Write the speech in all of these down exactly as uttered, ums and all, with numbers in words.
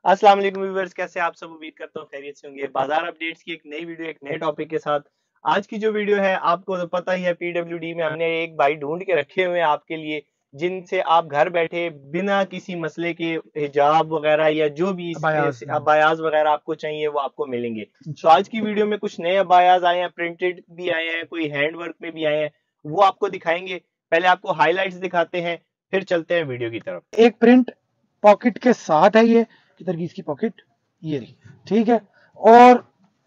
अस्सलाम वालेकुम व्यूअर्स, कैसे आप सब? उम्मीद करता हूँ खैरियत से होंगे। बाजार अपडेट्स की एक नई वीडियो, एक नए टॉपिक के साथ। आज की जो वीडियो है, आपको तो पता ही है, पीडब्ल्यूडी में हमने एक भाई ढूंढ के रखे हुए हैं आपके लिए, जिनसे आप घर बैठे बिना किसी मसले के हिजाब वगैरह या जो भी अबायास अबायाज वगैरह आपको चाहिए वो आपको मिलेंगे। तो आज की वीडियो में कुछ नए अबायाज आए हैं, प्रिंटेड भी आए हैं, कोई हैंड वर्क में भी आए हैं, वो आपको दिखाएंगे। पहले आपको हाईलाइट्स दिखाते हैं, फिर चलते हैं वीडियो की तरफ। एक प्रिंट पॉकेट के साथ है, ये किधर की इसकी पॉकेट, ये रही, ठीक है। और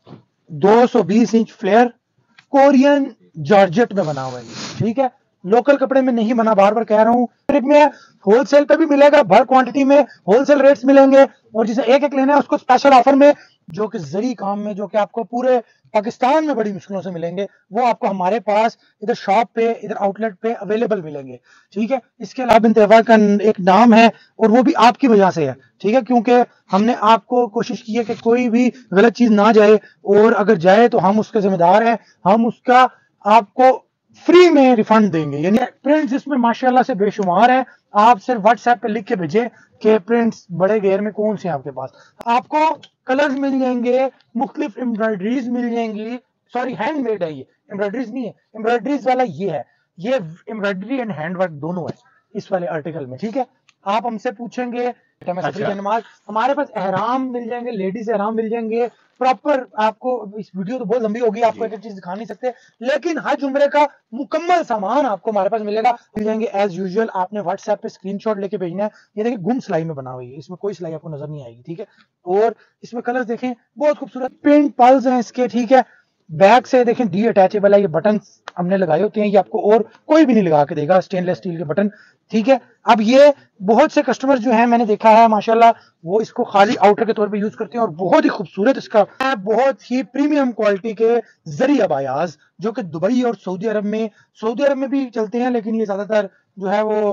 दो सौ बीस इंच फ्लेयर कोरियन जॉर्जेट में बना हुआ है, ठीक है। लोकल कपड़े में नहीं बना, बार बार कह रहा हूं। में होलसेल पे भी मिलेगा, भर क्वांटिटी में होलसेल रेट्स मिलेंगे, और जिसे एक एक लेना है उसको स्पेशल ऑफर में, जो कि जरी काम में, जो कि आपको पूरे पाकिस्तान में बड़ी मुश्किलों से मिलेंगे, वो आपको हमारे पास इधर शॉप पे, इधर आउटलेट पे अवेलेबल मिलेंगे, ठीक है। इसके अलावा बिन तैयबा का एक नाम है, और वो भी आपकी वजह से है, ठीक है, क्योंकि हमने आपको कोशिश की है कि कोई भी गलत चीज ना जाए, और अगर जाए तो हम उसके जिम्मेदार हैं, हम उसका आपको फ्री में रिफंड देंगे। यानी प्रिंट्स इसमें माशाल्लाह से बेशुमार है। आप सिर्फ व्हाट्सएप पे लिख के भेजें कि प्रिंट्स बड़े घेर में कौन से हैं आपके पास। आपको कलर्स मिल जाएंगे, मुख्तलिफ एम्ब्रॉयडरीज मिल जाएंगी। सॉरी, हैंडमेड है ये, एम्ब्रॉयडरीज नहीं है। एम्ब्रॉयडरीज वाला ये है, ये एम्ब्रॉयडरी एंड हैंडवर्क दोनों है इस वाले आर्टिकल में, ठीक है। आप हमसे पूछेंगे अच्छा। नमाज हमारे पास एहराम मिल जाएंगे, लेडीज एहराम मिल जाएंगे प्रॉपर। आपको इस वीडियो तो बहुत लंबी होगी, आपको एक एक चीज दिखा नहीं सकते, लेकिन हज उम्रे का मुकम्मल सामान आपको हमारे पास मिलेगा, मिल जाएंगे एज यूजुअल। आपने व्हाट्सएप पे स्क्रीनशॉट लेके भेजना है। ये देखिए गुम सिलाई में बना हुई है, इसमें कोई सिलाई आपको नजर नहीं आएगी, ठीक है। और इसमें कलर देखें, बहुत खूबसूरत पेंट पल्स हैं इसके, ठीक है। बैक से देखें डी अटैचेबल है, ये बटन हमने लगाए होते हैं, ये आपको और कोई भी नहीं लगा के देगा, स्टेनलेस स्टील के बटन, ठीक है। अब ये बहुत से कस्टमर जो हैं, मैंने देखा है माशाल्लाह, वो इसको खाली आउटर के तौर पे यूज करते हैं, और बहुत ही खूबसूरत इसका, बहुत ही प्रीमियम क्वालिटी के जरी अबायाज, जो कि दुबई और सऊदी अरब में सऊदी अरब में भी चलते हैं, लेकिन ये ज्यादातर जो है वो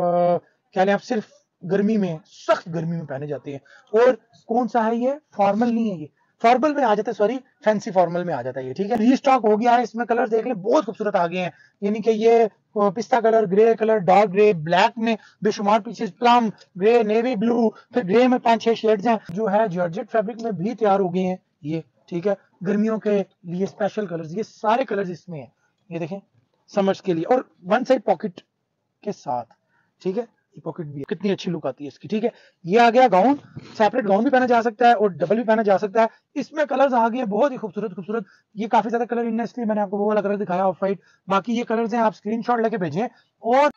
क्या लें आप, सिर्फ गर्मी में, सख्त गर्मी में पहने जाते हैं। और कौन सा है ये, फॉर्मल नहीं है, ये फॉर्मल में आ जाता है, सॉरी फैंसी फॉर्मल में आ जाता है ये, ठीक है। रीस्टॉक हो गया है, इसमें कलर देख लें, बहुत खूबसूरत आ गए हैं। यानी कि ये पिस्ता colour, grey colour, dark grey, black में बेशुमार पीछे, प्लम ग्रे, नेवी ब्लू, फिर ग्रे में पांच छह शेड्स हैं, जो है जॉर्जेट फैब्रिक में भी तैयार हो गए हैं ये, ठीक है। गर्मियों के लिए स्पेशल कलर्स, ये सारे कलर्स इसमें हैं, ये देखें समर्स के लिए, और वन साइड पॉकेट के साथ, ठीक है। ये पॉकेट भी है, कितनी अच्छी लुक आती है इसकी, ठीक है। ये आ गया गाउन, सेपरेट गाउन भी पहना जा सकता है और डबल भी पहना जा सकता है। इसमें कलर्स आ गए बहुत ही खूबसूरत खूबसूरत, ये काफी ज्यादा कलर इन, इसलिए मैंने आपको वो वाला कलर दिखाया ऑफ वाइट। बाकी ये कलर्स हैं, आप स्क्रीनशॉट लेके भेजें। और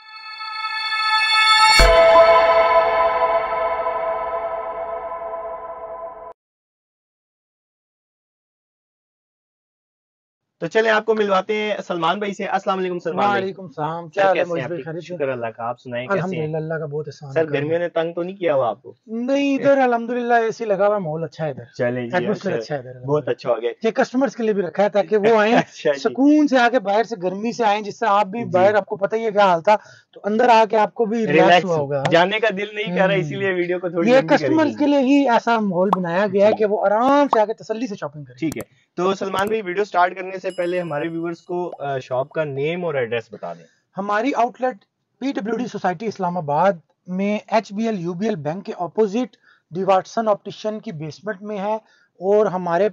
तो चले आपको मिलवाते हैं सलमान भाई से। अस्सलाम वालेकुम सलमान भाई। वालेकुम सलाम, क्या हाल है मुझे भाई? खैरियत? शुक्र अल्लाह का, आप सुनाएं कैसे हैं? अल्हम्दुलिल्लाह, अल्लाह का बहुत एहसान है। सर गर्मियों ने तंग तो नहीं किया हुआ आपको? नहीं, इधर अल्हम्दुलिल्लाह एसी लगा हुआ है, माहौल अच्छा है इधर, चले जी, एटमॉस्फेयर अच्छा अच्छा है इधर, बहुत अच्छा हो गया। ये कस्टमर्स के लिए भी रखा है ताकि वो आए अच्छा जी। सुकून से आके, बाहर से गर्मी से आए, जिससे आप भी बाहर, आपको पता ही है क्या हाल था, तो अंदर आके आपको भी रिलैक्स हुआ होगा। जाने का दिल नहीं कर रहा, इसीलिए वीडियो को थोड़ी ये लंबी कस्टमर्स के लिए ही ऐसा माहौल बनाया गया है कि वो आराम से आके तसल्ली से शॉपिंग करें। ठीक है, तो सलमान भाई वीडियो स्टार्ट करने से पहले हमारे व्यूअर्स को शॉप का नेम और एड्रेस बता दें। हमारी आउटलेट पीडब्ल्यूडी सोसाइटी इस्लामाबाद में एचबीएल यूबीएल बैंक के ऑपोजिट डिवाटसन ऑप्टिशियन की बेसमेंट में है, और हमारे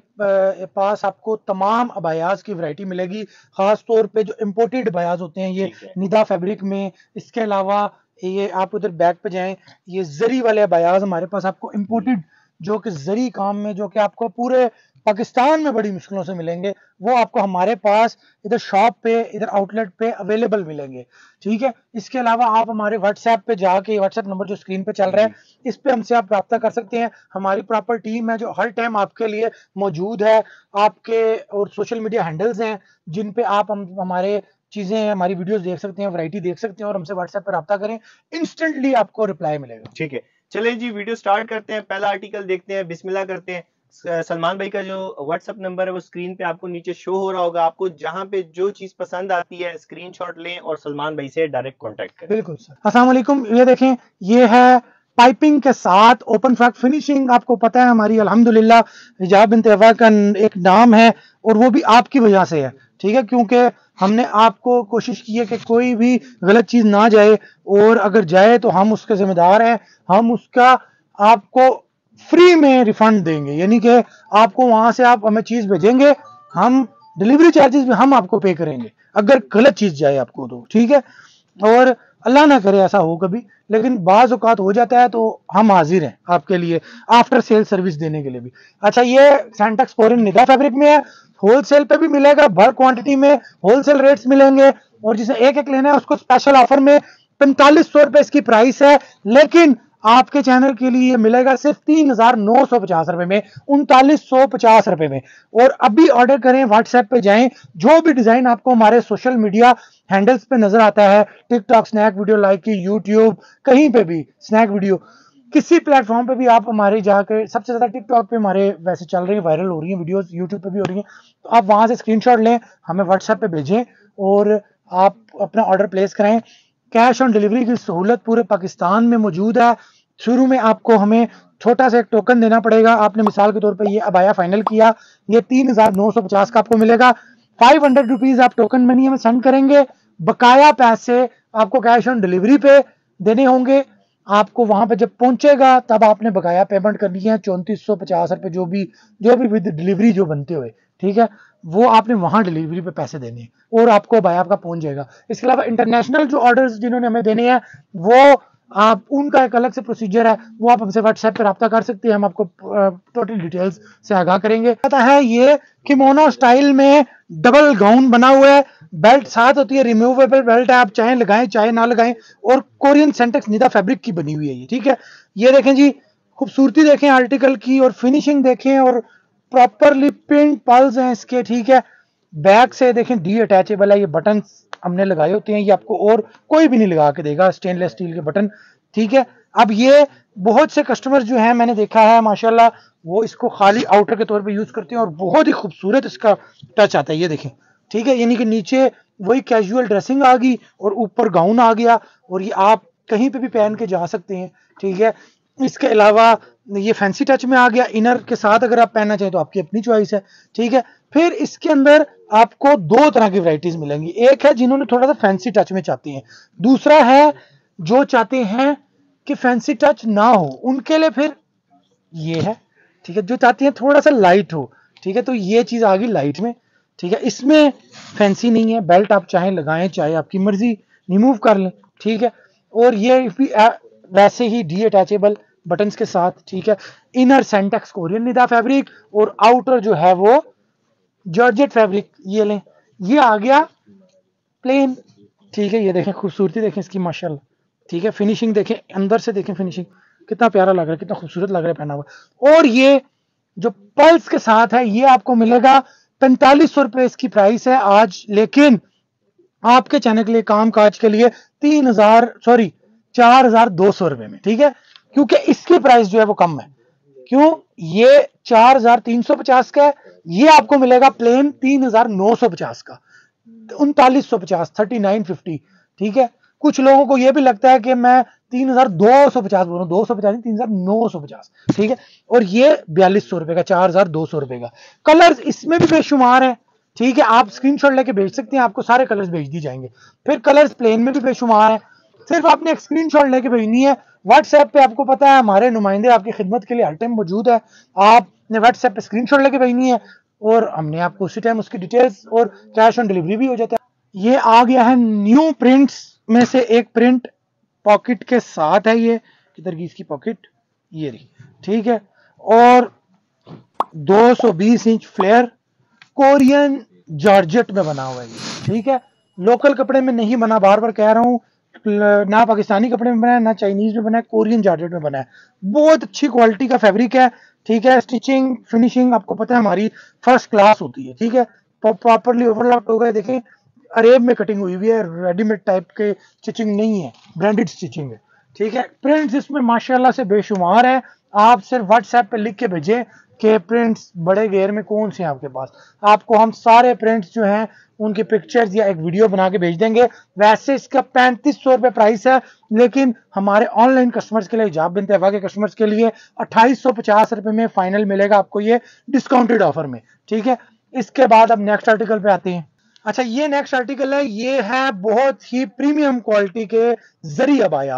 पास आपको तमाम अबायाज की वैरायटी मिलेगी, खास तौर पे जो इंपोर्टेड अबायाज होते हैं, ये निदा फैब्रिक में। इसके अलावा ये आप उधर बैक पे जाएं, ये जरी वाले अबायाज हमारे पास आपको इंपोर्टेड, जो कि जरी काम में, जो कि आपको पूरे पाकिस्तान में बड़ी मुश्किलों से मिलेंगे, वो आपको हमारे पास इधर शॉप पे, इधर आउटलेट पे अवेलेबल मिलेंगे, ठीक है। इसके अलावा आप हमारे व्हाट्सएप पे जाके, व्हाट्सएप नंबर जो स्क्रीन पे चल रहा है, इस पे हमसे आप रब्ता कर सकते हैं। हमारी प्रॉपर टीम है जो हर टाइम आपके लिए मौजूद है, आपके और सोशल मीडिया हैंडल्स हैं जिन पे आप हम हमारे चीजें, हमारी वीडियोस देख सकते हैं, वैरायटी देख सकते हैं, और हमसे व्हाट्सएप पर रब्ता करें, इंस्टेंटली आपको रिप्लाई मिलेगा। ठीक है, चलिए जी वीडियो स्टार्ट करते हैं। पहला आर्टिकल देखते हैं, बिस्मिल्लाह करते हैं। सलमान भाई का जो व्हाट्सएप नंबर है वो स्क्रीन पे आपको नीचे शो हो रहा होगा। आपको जहां पे जो चीज पसंद आती है स्क्रीनशॉट लें और सलमान भाई से डायरेक्ट कांटेक्ट करें। बिल्कुल सर। अस्सलाम वालेकुम, ये देखें, ये है पाइपिंग के साथ ओपन फ्रैक फिनिशिंग। आपको पता है हमारी अल्हम्दुलिल्लाह हिजाब बिन तैयबा का एक नाम है, और वो भी आपकी वजह से है, ठीक है, क्योंकि हमने आपको कोशिश की है कि कोई भी गलत चीज ना जाए, और अगर जाए तो हम उसके जिम्मेदार हैं, हम उसका आपको फ्री में रिफंड देंगे, यानी कि आपको वहां से आप हमें चीज भेजेंगे, हम डिलीवरी चार्जेस भी हम आपको पे करेंगे अगर गलत चीज जाए आपको तो, ठीक है। और अल्लाह ना करे ऐसा हो कभी, लेकिन बाज औकात हो जाता है तो हम हाजिर हैं आपके लिए आफ्टर सेल सर्विस देने के लिए भी। अच्छा, ये सैंटेक्स कोरियन निदा फैब्रिक में है, होलसेल पे भी मिलेगा, भर क्वांटिटी में होलसेल रेट्स मिलेंगे, और जिसे एक एक लेना है उसको स्पेशल ऑफर में पैंतालीस सौ रुपए इसकी प्राइस है, लेकिन आपके चैनल के लिए मिलेगा सिर्फ तीन हजार नौ सौ पचास रुपए में, उनतालीस सौ पचास रुपए में। और अभी ऑर्डर करें, व्हाट्सएप पे जाएं, जो भी डिजाइन आपको हमारे सोशल मीडिया हैंडल्स पे नजर आता है, टिकटॉक स्नैक वीडियो लाइक की, यूट्यूब, कहीं पे भी स्नैक वीडियो, किसी प्लेटफॉर्म पे भी आप हमारे जाकर, सबसे ज्यादा टिकटॉक पे हमारे वैसे चल रही है, वायरल हो रही है वीडियोस, यूट्यूब पे भी हो रही है, तो आप वहां से स्क्रीनशॉट लें, हमें व्हाट्सएप पे भेजें और आप अपना ऑर्डर प्लेस कराएं। कैश ऑन डिलीवरी की सहूलत पूरे पाकिस्तान में मौजूद है। शुरू में आपको हमें छोटा सा एक टोकन देना पड़ेगा, आपने मिसाल के तौर पे ये अबाया फाइनल किया, ये तीन हजार नौ सौ पचास का आपको मिलेगा, फाइव हंड्रेड रुपीज आप टोकन मनी हमें सेंड करेंगे, बकाया पैसे आपको कैश ऑन डिलीवरी पे देने होंगे। आपको वहां पे जब पहुंचेगा तब आपने बकाया पेमेंट करनी है, चौंतीस सौ पचास रुपए जो भी जो भी विद डिलीवरी जो बनते हुए, ठीक है, वो आपने वहां डिलीवरी पे पैसे देने हैं और आपको बाया आपका पहुंच जाएगा। इसके अलावा इंटरनेशनल जो ऑर्डर्स जिन्होंने हमें देने हैं, वो आप उनका एक अलग से प्रोसीजर है, वो आप हमसे व्हाट्सएप पे रब्ता कर सकते हैं, हम आपको टोटल डिटेल्स से आगाह करेंगे। पता है ये किमोनो स्टाइल में डबल गाउन बना हुआ है, बेल्ट साथ होती है, रिमूवेबल बेल्ट है, आप चाहे लगाएं चाहे ना लगाएं, और कोरियन सेंटेक्स निदा फैब्रिक की बनी हुई है ये, ठीक है। ये देखें जी, खूबसूरती देखें आर्टिकल की, और फिनिशिंग देखें, और प्रॉपरली पिन पल्स हैं इसके, ठीक है। बैक से देखें डी अटैचेबल है, ये बटन हमने लगाए होते हैं, ये आपको और कोई भी नहीं लगा के देगा, स्टेनलेस स्टील के बटन, ठीक है। अब ये बहुत से कस्टमर जो हैं मैंने देखा है माशाल्लाह, वो इसको खाली आउटर के तौर पे यूज करते हैं और बहुत ही खूबसूरत इसका टच आता है, ये देखें, ठीक है। यानी कि नीचे वही कैजुअल ड्रेसिंग आ गई और ऊपर गाउन आ गया, और ये आप कहीं पे भी पहन के जा सकते हैं, ठीक है। इसके अलावा ये फैंसी टच में आ गया, इनर के साथ अगर आप पहनना चाहें तो आपकी अपनी चॉइस है, ठीक है। फिर इसके अंदर आपको दो तरह की वैरायटीज मिलेंगी, एक है जिन्होंने थोड़ा सा फैंसी टच में चाहते हैं, दूसरा है जो चाहते हैं कि फैंसी टच ना हो, उनके लिए फिर ये है, ठीक है। जो चाहते हैं थोड़ा सा लाइट हो, ठीक है, तो ये चीज आ गई लाइट में, ठीक है। इसमें फैंसी नहीं है, बेल्ट आप चाहे लगाएं चाहे आपकी मर्जी रिमूव कर लें, ठीक है। और ये भी वैसे ही डी अटैचेबल बटन्स के साथ, ठीक है। इनर सेंटेक्स कोरियन निदा फैब्रिक और आउटर जो है वो जॉर्जेट फैब्रिक, ये लें, ये आ गया प्लेन, ठीक है। ये देखें खूबसूरती देखें इसकी माशाल्लाह, ठीक है। फिनिशिंग देखें, अंदर से देखें फिनिशिंग कितना प्यारा लग रहा है, कितना खूबसूरत लग रहा है पहना हुआ। और ये जो पल्स के साथ है ये आपको मिलेगा पैंतालीस सौ रुपए इसकी प्राइस है आज, लेकिन आपके चैनल के लिए काम काज के लिए तीन हजार सॉरी चार हजार दो सौ रुपए में, ठीक है। क्योंकि इसकी प्राइस जो है वो कम है, क्यों, ये चार हजार तीन सौ पचास का है, ये आपको मिलेगा प्लेन तीन हजार नौ सौ पचास का, उनतालीस सौ पचास, थर्टी नाइन फिफ्टी, ठीक है। कुछ लोगों को यह भी लगता है कि मैं तीन हजार दो सौ पचास बोल रहा हूं, दो सौ पचास तीन हजार नौ सौ पचास, ठीक है। और ये बयालीस सौ रुपए का, चार हजार दो सौ रुपए का। कलर्स इसमें भी बेशुमार है, ठीक है, आप स्क्रीनशॉट लेके भेज सकते हैं, आपको सारे कलर्स भेज दी जाएंगे। फिर कलर्स प्लेन में भी बेशुमार है, सिर्फ आपने एक स्क्रीनशॉट लेके भेजनी है व्हाट्सएप पे। आपको पता है हमारे नुमाइंदे आपकी खिदमत के लिए हर टाइम मौजूद है, आपने व्हाट्सएप पे स्क्रीनशॉट लेके भेजनी है और हमने आपको उसी टाइम उसकी डिटेल्स और कैश ऑन डिलीवरी भी हो जाता है। ये आ गया है न्यू प्रिंट्स में से एक प्रिंट, पॉकेट के साथ है, ये किधर की इसकी पॉकेट, ये रही, ठीक है। और दो सौ बीस इंच फ्लेयर कोरियन जॉर्जेट में बना हुआ है, ठीक है। लोकल कपड़े में नहीं बना, बार बार कह रहा हूं, ना पाकिस्तानी कपड़े में बना है ना चाइनीज में बना है, कोरियन जॉर्जेट में बना है। बहुत अच्छी क्वालिटी का फैब्रिक है, ठीक है। स्टिचिंग फिनिशिंग आपको पता है हमारी फर्स्ट क्लास होती है, ठीक है। प्रॉपरली ओवरलैप हो गए, देखें अरेब में कटिंग हुई हुई है, रेडीमेड टाइप के स्टिचिंग नहीं है, ब्रांडेड स्टिचिंग है, ठीक है। प्रिंट्स इसमें माशाल्लाह से बेशुमार है, आप सिर्फ व्हाट्सएप पे लिख के भेजें कि प्रिंट्स बड़े घेर में कौन से हैं आपके पास, आपको हम सारे प्रिंट्स जो हैं उनके पिक्चर्स या एक वीडियो बना के भेज देंगे। वैसे इसका पैंतीस सौ रुपए प्राइस है, लेकिन हमारे ऑनलाइन कस्टमर्स के लिए, हिजाब बिन तैयबा के कस्टमर्स के लिए अट्ठाईस सौ पचास रुपए में फाइनल मिलेगा आपको ये डिस्काउंटेड ऑफर में, ठीक है। इसके बाद अब नेक्स्ट आर्टिकल पे आते हैं। अच्छा, ये नेक्स्ट आर्टिकल है, ये है बहुत ही प्रीमियम क्वालिटी के जरी अबायाज,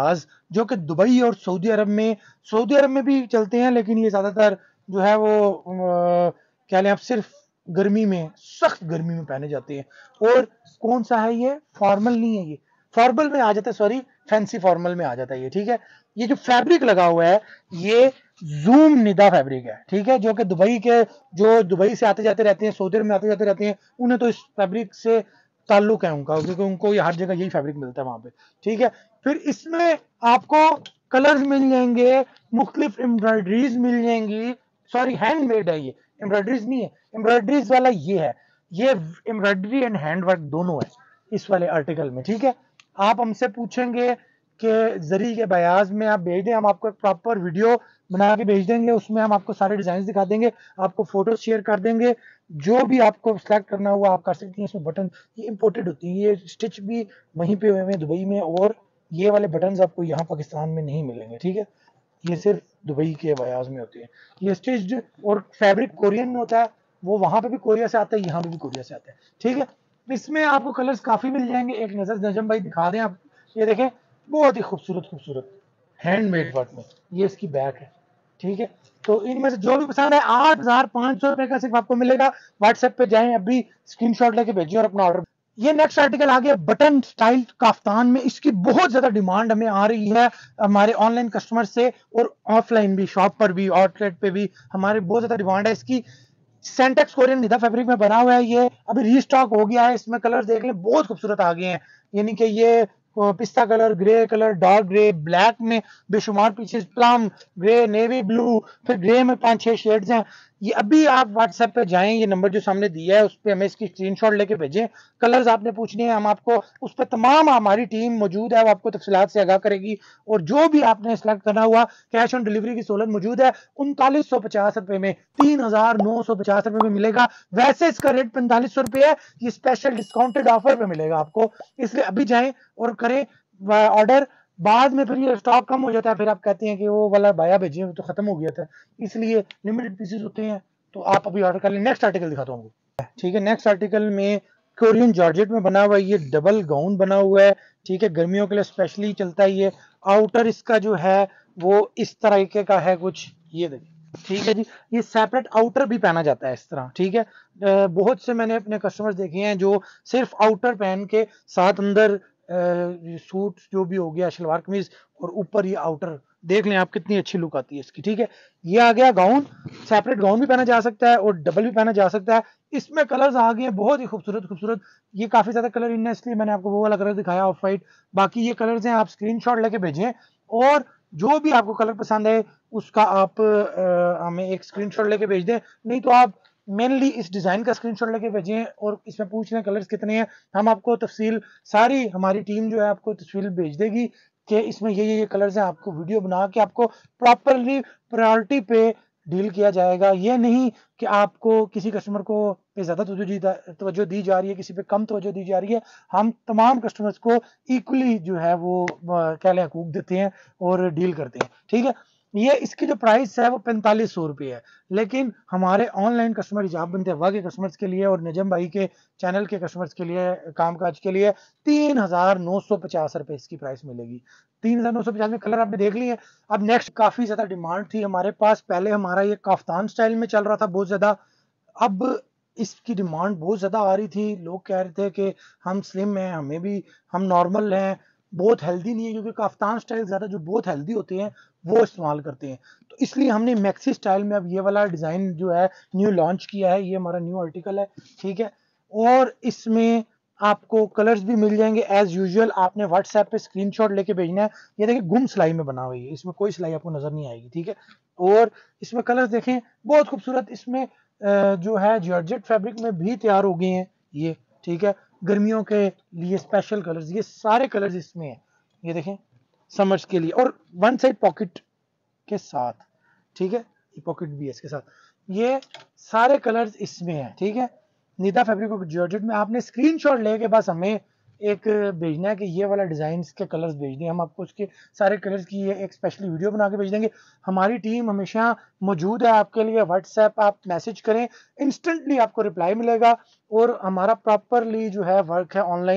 जो कि दुबई और सऊदी अरब में सऊदी अरब में भी चलते हैं, लेकिन ये ज़्यादातर जो है वो अ, क्या लें आप, सिर्फ गर्मी में, सख्त गर्मी में पहने जाते हैं। और कौन सा है ये, फॉर्मल नहीं है, ये फॉर्मल में आ जाता है, सॉरी फैंसी फॉर्मल में आ जाता है ये, ठीक है। ये जो फैब्रिक लगा हुआ है ये जूम निदा फैब्रिक है, ठीक है, जो कि दुबई के जो दुबई से आते जाते रहते हैं, सऊदी अरब में आते जाते रहते हैं, उन्हें तो इस फैब्रिक से ताल्लुक है उनका, क्योंकि उनको ये हर जगह यही फैब्रिक मिलता है वहां पे, ठीक है। फिर इसमें आपको कलर्स मिल जाएंगे, मुख्तलिफ एम्ब्रॉयडरीज मिल जाएंगी, सॉरी हैंडमेड है ये, एम्ब्रॉयडरीज नहीं है, एम्ब्रॉयडरीज वाला ये है, ये एम्ब्रॉयडरी एंड हैंडवर्क दोनों है इस वाले आर्टिकल में, ठीक है। आप हमसे पूछेंगे कि जरी के बयाज में आप भेज दें, हम आपको एक प्रॉपर वीडियो बना के भेज देंगे, उसमें हम आपको सारे डिजाइन दिखा देंगे, आपको फोटो शेयर कर देंगे, जो भी आपको सिलेक्ट करना हुआ आप कर सकती हैं। इसमें बटन ये इंपोर्टेड होती है, ये स्टिच भी वहीं पे हुए हैं दुबई में, और ये वाले बटन आपको यहाँ पाकिस्तान में नहीं मिलेंगे, ठीक है, ये सिर्फ दुबई के बयाज में होती है। ये स्टिच्ड और फैब्रिक कोरियन में होता है, वो वहां पे भी कोरिया से आता है, यहाँ पे भी कोरिया से आता है, ठीक है। इसमें आपको कलर्स काफी मिल जाएंगे, एक नजर नजम भाई दिखा दें आप, ये देखें बहुत ही खूबसूरत खूबसूरत हैंडमेड वर्क में, ये इसकी बैक है, ठीक है। तो इनमें से जो भी पसंद है आठ हजार पांच सौ रुपए का सिर्फ आपको मिलेगा। व्हाट्सएप पे जाएं, अभी स्क्रीनशॉट लेके भेजिए और अपना ऑर्डर। ये नेक्स्ट आर्टिकल आ गया बटन स्टाइल काफ्तान में, इसकी बहुत ज्यादा डिमांड हमें आ रही है हमारे ऑनलाइन कस्टमर से, और ऑफलाइन भी, शॉप पर भी, आउटलेट पे भी हमारे बहुत ज्यादा डिमांड है इसकी। सेंटेक्स कोरियन निदा फैब्रिक में बना हुआ है, ये अभी रीस्टॉक हो गया है, इसमें कलर देख लें बहुत खूबसूरत आ गए हैं, यानी कि ये पिस्ता colour, grey colour, dark grey, black में बेशुमार पीछे, प्लम ग्रे, नेवी ब्लू, फिर ग्रे में पांच छह शेड्स हैं। ये अभी आप व्हाट्सएप पे जाएं, ये नंबर जो सामने दिया है उस पर हमें इसकी स्क्रीनशॉट लेके भेजें, कलर्स आपने पूछने हैं, हम आपको उस पर तमाम हमारी टीम मौजूद है, वो आपको तफसीलात से आगाह करेगी, और जो भी आपने सेलेक्ट करना हुआ कैश ऑन डिलीवरी की सहूलत मौजूद है। उनतालीस सौ पचास रुपए में तीन हजार नौ सौ पचास रुपए में मिलेगा, वैसे इसका रेट पैंतालीस सौ रुपए है, ये स्पेशल डिस्काउंटेड ऑफर पे मिलेगा आपको, इसलिए अभी जाएं और करें ऑर्डर। बाद में फिर ये स्टॉक कम हो जाता है, फिर आप कहते हैं कि वो वाला बाया भेजिए, वो तो खत्म हो गया था, इसलिए लिमिटेड पीसेस होते हैं, तो आप अभी ऑर्डर कर लें। नेक्स्ट आर्टिकल दिखाता हूँ, ठीक है। नेक्स्ट आर्टिकल में कोरियन जॉर्जेट में बना हुआ है, ये डबल गाउन बना हुआ है, ठीक है, गर्मियों के लिए स्पेशली चलता है ये। आउटर इसका जो है वो इस तरीके का है कुछ, ये देखिए, ठीक है जी, ये सेपरेट आउटर भी पहना जाता है इस तरह, ठीक है। बहुत से मैंने अपने कस्टमर्स देखे हैं जो सिर्फ आउटर पहन के साथ अंदर सूट जो भी हो गया, शलवार कमीज, और ऊपर ये आउटर, देख लें आप कितनी अच्छी लुक आती है इसकी, ठीक है। ये आ गया गाउन, सेपरेट गाउन भी पहना जा सकता है और डबल भी पहना जा सकता है। इसमें कलर्स आ गए बहुत ही खूबसूरत खूबसूरत, ये काफी ज्यादा कलर इन है, इसलिए मैंने आपको वो वाला कलर दिखाया ऑफ वाइट, बाकी ये कलर्स हैं, आप स्क्रीनशॉट लेके भेजें, और जो भी आपको कलर पसंद है उसका आप आ, हमें एक स्क्रीनशॉट लेके भेज दें, नहीं तो आप मेनली इस डिजाइन का स्क्रीनशॉट लेके भेजें और इसमें पूछ लें कलर्स कितने हैं, हम आपको तफसील, सारी हमारी टीम जो है आपको तफसील भेज देगी कि इसमें ये ये ये कलर्स हैं, आपको वीडियो बना के आपको प्रॉपरली प्रायोरिटी पे डील किया जाएगा। ये नहीं कि आपको किसी कस्टमर को पे ज्यादा तवज्जो दी जा रही है, किसी पे कम तवज्जो दी जा रही है, हम तमाम कस्टमर्स को इक्वली जो है वो क्या लें हकूक देते हैं और डील करते हैं, ठीक है। ये इसकी जो प्राइस है वो पैंतालीस सौ रुपये है, लेकिन हमारे ऑनलाइन कस्टमर हिजाब बनते हवा के कस्टमर्स के लिए और नजम भाई के चैनल के कस्टमर्स के लिए, कामकाज के लिए तीन हजार नौ सौ पचास रुपए इसकी प्राइस मिलेगी। तीन हजार नौ सौ पचास में कलर आपने देख लिए। अब नेक्स्ट, काफी ज्यादा डिमांड थी हमारे पास, पहले हमारा ये काफ्तान स्टाइल में चल रहा था बहुत ज्यादा, अब इसकी डिमांड बहुत ज्यादा आ रही थी, लोग कह रहे थे कि हम स्लिम हैं, हमें भी, हम नॉर्मल हैं, बहुत हेल्दी नहीं है, क्योंकि काफ्तान स्टाइल ज्यादा जो बहुत हेल्दी होते हैं वो इस्तेमाल करते हैं, तो इसलिए हमने मैक्सी स्टाइल में अब ये वाला डिजाइन जो है न्यू लॉन्च किया है, ये हमारा न्यू आर्टिकल है, ठीक है। और इसमें आपको कलर्स भी मिल जाएंगे एज यूजुअल, आपने व्हाट्सएप पे स्क्रीनशॉट लेके भेजना है। ये देखिए गुम सिलाई में बना हुई है, इसमें कोई सिलाई आपको नजर नहीं आएगी, ठीक है। और इसमें कलर्स देखें बहुत खूबसूरत, इसमें जो है जॉर्जेट फैब्रिक में भी तैयार हो गए हैं ये, ठीक है, गर्मियों के लिए स्पेशल कलर्स, ये सारे कलर्स इसमें हैं, ये देखें समर्स के लिए, और वन साइड पॉकेट के साथ, ठीक है, ये पॉकेट भी है इसके साथ, ये सारे कलर्स इसमें हैं, ठीक है। निदा फैब्रिक और जॉर्जेट में आपने स्क्रीनशॉट लेके बस हमें एक भेजना है कि ये वाला डिजाइन के कलर्स भेज दें, हम आपको उसके सारे कलर्स की ये एक स्पेशली वीडियो बना के भेज देंगे। हमारी टीम हमेशा मौजूद है आपके लिए, व्हाट्सएप आप मैसेज करें, इंस्टेंटली आपको रिप्लाई मिलेगा, और हमारा प्रॉपरली जो है वर्क है ऑनलाइन,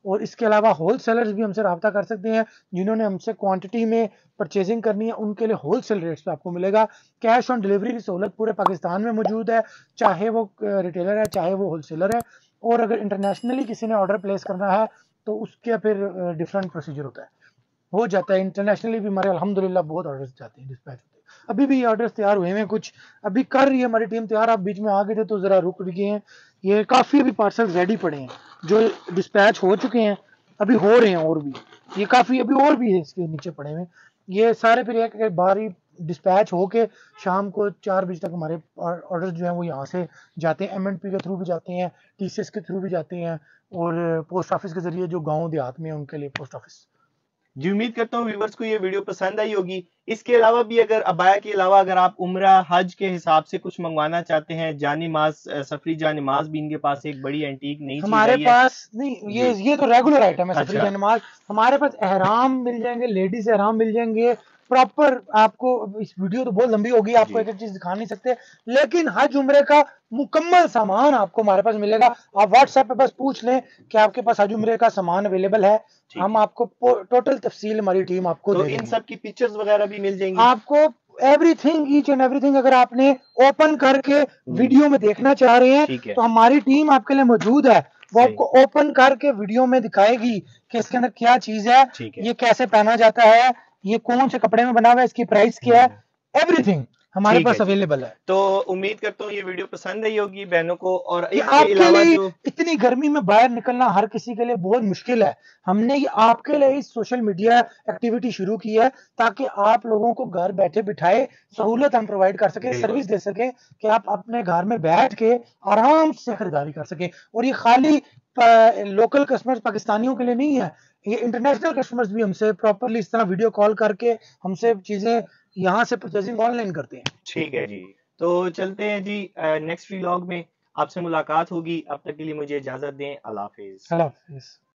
और इसके अलावा होल सेलर्स भी हमसे रब्ता कर सकते हैं, जिन्होंने हमसे क्वांटिटी में परचेजिंग करनी है उनके लिए होल सेल रेट्स पे आपको मिलेगा। कैश ऑन डिलीवरी की सहूलत पूरे पाकिस्तान में मौजूद है, चाहे वो रिटेलर है चाहे वो होल सेलर है। और अगर इंटरनेशनली किसी ने ऑर्डर प्लेस करना है तो उसके फिर डिफरेंट प्रोसीजर होता है, हो जाता है। इंटरनेशनली भी हमारे अल्हम्दुलिल्लाह बहुत ऑर्डर्स जाते हैं, डिस्पैच होते हैं। अभी भी ये ऑर्डर्स तैयार हुए हैं, कुछ अभी कर रही है हमारी टीम तैयार। आप बीच में आ गए थे तो जरा रुक गए हैं। ये काफी अभी पार्सल रेडी पड़े हैं जो डिस्पैच हो चुके हैं, अभी हो रहे हैं और भी। ये काफी अभी और भी है इसके नीचे पड़े हुए। ये सारे फिर एक एक बारी डिस्पैच होके शाम को चार बजे तक हमारे ऑर्डर जो है वो यहाँ से जाते हैं, एम एंड पी के थ्रू भी जाते हैं, टीसीएस के थ्रू भी जाते हैं, और पोस्ट ऑफिस के जरिए जो गांव देहात में है उनके लिए पोस्ट ऑफिस। जी, उम्मीद करता हूँ व्यूवर्स को ये वीडियो पसंद आई होगी। इसके अलावा भी अगर अबाया के अलावा अगर आप उम्रा हज के हिसाब से कुछ मंगवाना चाहते हैं, जानिमाज सफरी जानिमाज भी इनके पास एक बड़ी एंटीक नई चीज हमारे पास नहीं, ये ये तो रेगुलर आइटम है सफरी अच्छा। जानिमाज। हमारे पास एहराम मिल जाएंगे, लेडीज एहराम मिल जाएंगे प्रॉपर। आपको इस वीडियो तो बहुत लंबी होगी, आपको एक एक चीज दिखा नहीं सकते, लेकिन हज उम्रे का मुकम्मल सामान आपको हमारे पास मिलेगा। आप व्हाट्सएप पे बस पूछ लें कि आपके पास हज उम्रे का सामान अवेलेबल है, हम आपको टोटल तफसील हमारी टीम आपको तो दे इन देगी। सब की पिक्चर्स वगैरह भी मिल जाएंगी आपको एवरीथिंग, ईच एंड एवरीथिंग। अगर आपने ओपन करके वीडियो में देखना चाह रहे हैं तो हमारी टीम आपके लिए मौजूद है, वो आपको ओपन करके वीडियो में दिखाएगी कि इसके अंदर क्या चीज है, ये कैसे पहना जाता है, ये कौन से कपड़े में बना हुआ है, इसकी प्राइस क्या है, एवरीथिंग हमारे पास अवेलेबल है। तो उम्मीद करता हूँ ये वीडियो पसंद आई होगी बहनों को। और इसके अलावा जो इतनी गर्मी में बाहर निकलना हर किसी के लिए बहुत मुश्किल है, हमने ये आपके लिए इस सोशल मीडिया एक्टिविटी शुरू की है ताकि आप लोगों को घर बैठे बिठाए सहूलत हम प्रोवाइड कर सके, सर्विस दे सके कि आप अपने घर में बैठ के आराम से खरीदारी कर सके। और ये खाली लोकल कस्टमर्स पाकिस्तानियों के लिए नहीं है, ये इंटरनेशनल कस्टमर्स भी हमसे प्रॉपरली इस तरह वीडियो कॉल करके हमसे चीजें यहाँ से परचेजिंग ऑनलाइन करते हैं। ठीक है जी, तो चलते हैं जी, नेक्स्ट व्लॉग में आपसे मुलाकात होगी। अब तक के लिए मुझे इजाजत दें। अल्लाह हाफिज। अल्लाह हाफिज।